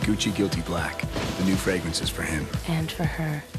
Gucci Guilty Black. The new fragrance is for him. And for her.